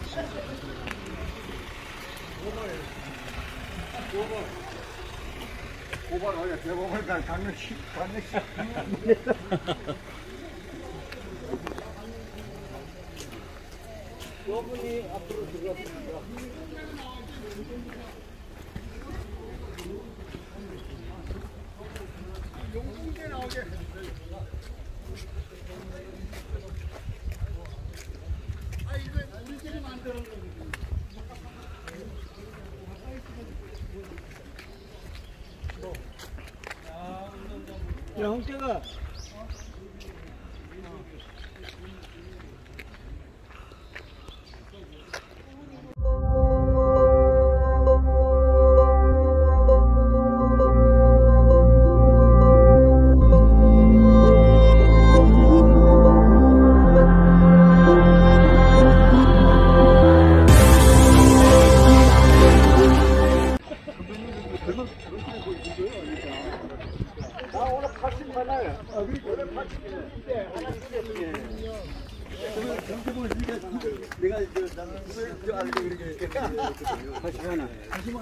고발 어제 대법원 강력 여분이 앞으로 들어갔습니다. 용궁제 나오게. 아 이거 우리끼리 만드는 거지. 야, 홍태가. 나 오늘 80만 원. 오늘 80인데 하나 주겠지. 내가 저 알고 이렇게 80만 원. 80만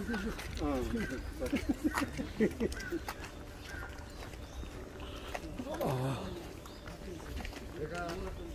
원. 내가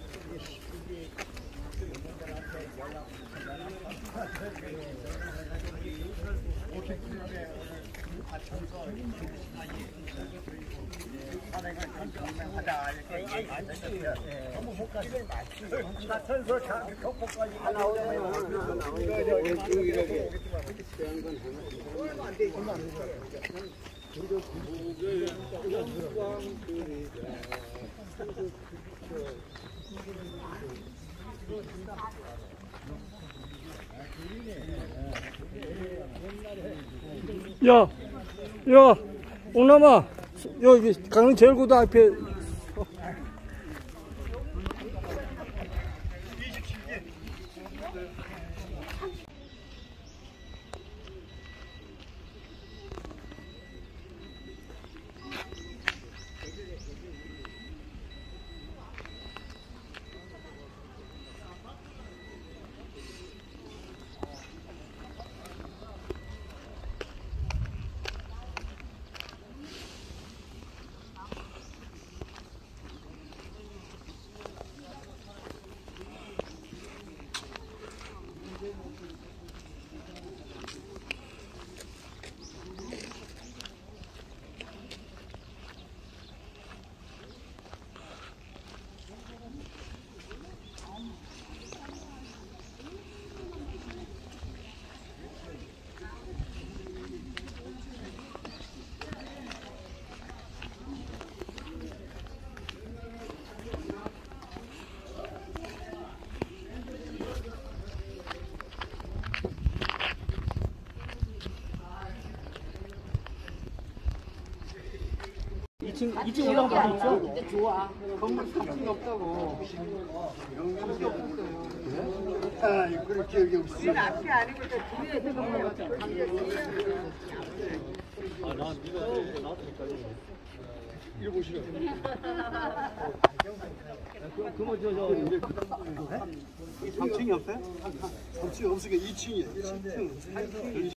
야, 옥남아, 여기 강릉 제일고등학교 이층 올라가면 있죠? 근데 좋아. 건물 3층이 없다고. 아, 그런 기억이 없어. 우리는 앞이 아니고 저 뒤에 있는 건물 같아. 아, 나 네가 나한테 헷갈리네. 이거 보시라. 그거 저 3층이 없어요? 3층이 없으니까 2층이에요. 2층.